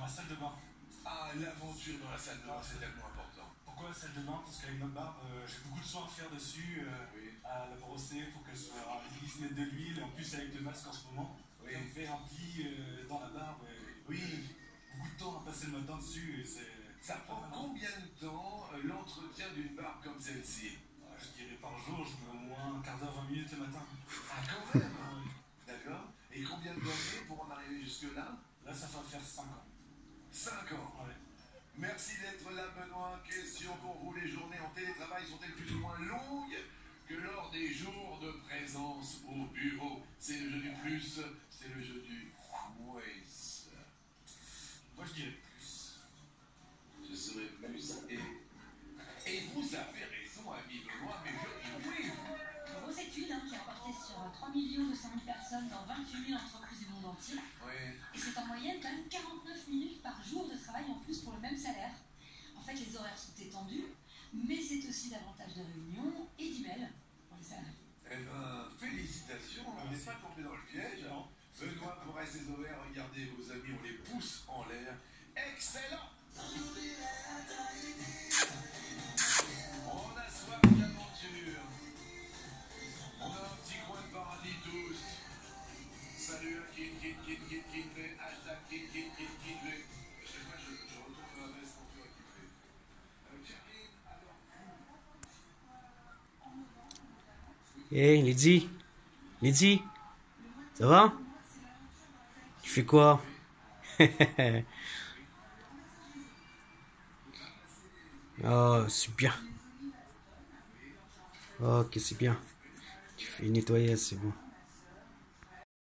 la salle de bain. Ah, l'aventure dans la salle de bain, c'est tellement important. Pourquoi la salle de bain? Parce qu'avec notre barbe, j'ai beaucoup de soins à faire dessus, Oui. à la brosser, il faut qu'elle soit glisse, mettre de l'huile, et en plus avec le masque en ce moment, Oui. ça me fait un pli dans la barbe. Oui. Beaucoup de temps à passer le matin dessus, et c'est... Ça prend combien de temps l'entretien d'une barbe comme celle-ci? Je dirais par jour, je mets au moins un quart d'heure, 20 minutes le matin. Ah, quand même. Ah oui. D'accord. Et combien d'années pour en arriver jusque-là? Là, ça va faire 5 ans. 5 ans. Ouais. Merci d'être là, Benoît. Question pour vous, les journées en télétravail sont-elles plus ou moins longues que lors des jours de présence au bureau? C'est le jeu du plus, c'est le jeu du moins. Moi, je dirais plus. Je serai plus et vous avez raison, ami Benoît, mais je dis oui. Une grosse étude qui a porté sur 3 200 000 personnes dans 28 000 entreprises du monde entier. Oui. Et c'est en moyenne quand même 49 minutes par jour de travail en plus pour le même salaire. En fait, les horaires sont étendus, mais c'est aussi davantage de réunions et d'emails pour les salariés. Eh bien, félicitations, on n'est pas tombé dans le piège. Non. Benoît, pour rester horaires, regardez vos amis, on les pousse en l'air. Excellent! On a soif d'aventure. On a un petit coin de paradis tous. Salut à Kinley, hashtag Kinley. Chaque fois, je retourne ma veste pour faire kiffer. Charline, alors Hey Lydie, Lydie, ça va? Tu fais quoi? Oh, c'est bien. Ok, c'est bien. Tu fais nettoyer, c'est bon.